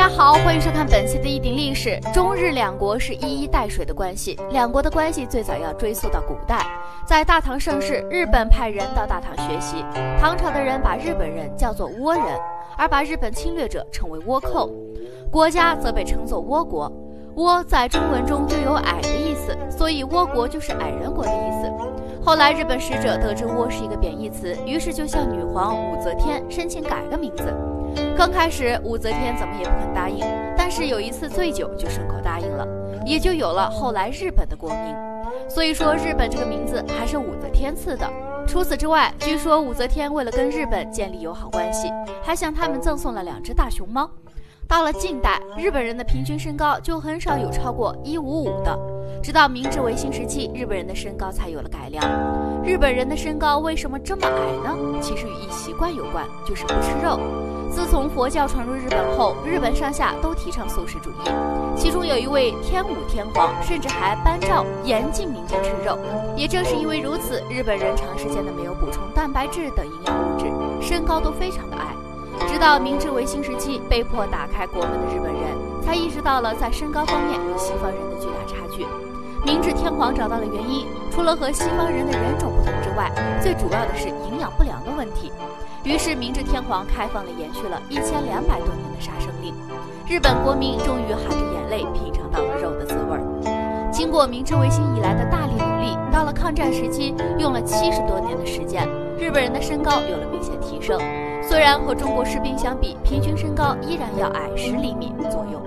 家好，欢迎收看本期的一鼎历史。中日两国是一衣带水的关系，两国的关系最早要追溯到古代。在大唐盛世，日本派人到大唐学习，唐朝的人把日本人叫做倭人，而把日本侵略者称为倭寇，国家则被称作倭国。倭在中文中就有矮的意思，所以倭国就是矮人国的意思。后来日本使者得知倭是一个贬义词，于是就向女皇武则天申请改个名字。刚开始武则天怎么也不肯答应，但是有一次醉酒就顺口答应了，也就有了后来日本的国名。所以说日本这个名字还是武则天赐的。除此之外，据说武则天为了跟日本建立友好关系，还向他们赠送了2只大熊猫。到了近代，日本人的平均身高就很少有超过155的，直到明治维新时期，日本人的身高才有了改良。日本人的身高为什么这么矮呢？其实与一习惯有关，就是不吃肉。自从佛教传入日本后，日本上下都提倡素食主义，其中有一位天武天皇甚至还颁诏严禁民间吃肉。也正是因为如此，日本人长时间的没有补充蛋白质等营养物质，身高都非常的矮。直到明治维新时期，被迫打开国门的日本人才意识到了在身高方面与西方人的巨大差距。明治天皇找到了原因，除了和西方人的人种不同之外，最主要的是营养不良的问题。于是明治天皇开放了延续了1200多年的杀生令，日本国民终于含着眼泪品尝到了肉的滋味。经过明治维新以来的大力努力，到了抗战时期，用了70多年的时间，日本人的身高有了明显提升。虽然和中国士兵相比，平均身高依然要矮10厘米左右。